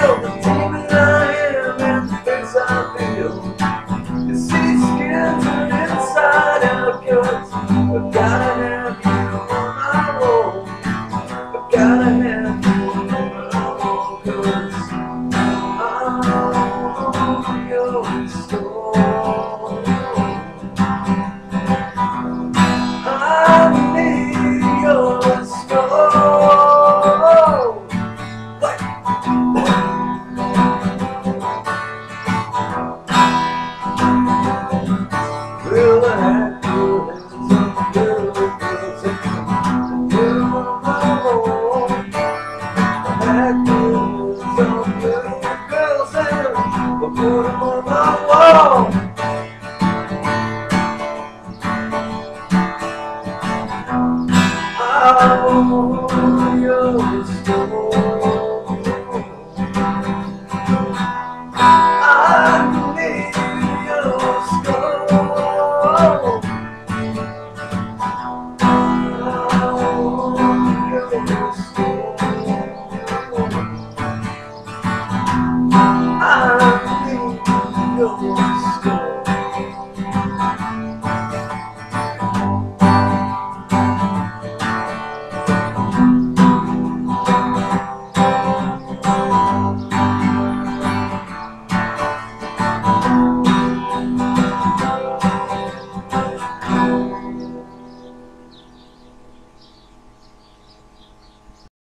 the demon I am and the things I feel. You see skin turn inside out, 'cause I've gotta have you on my wall. I've gotta have you on my wall, 'cause I'm your soul. I need your soul. Will I have to have some girls and put on my wall? I had to have some girls and put them on my wall. I want your soul. I need your soul. I need your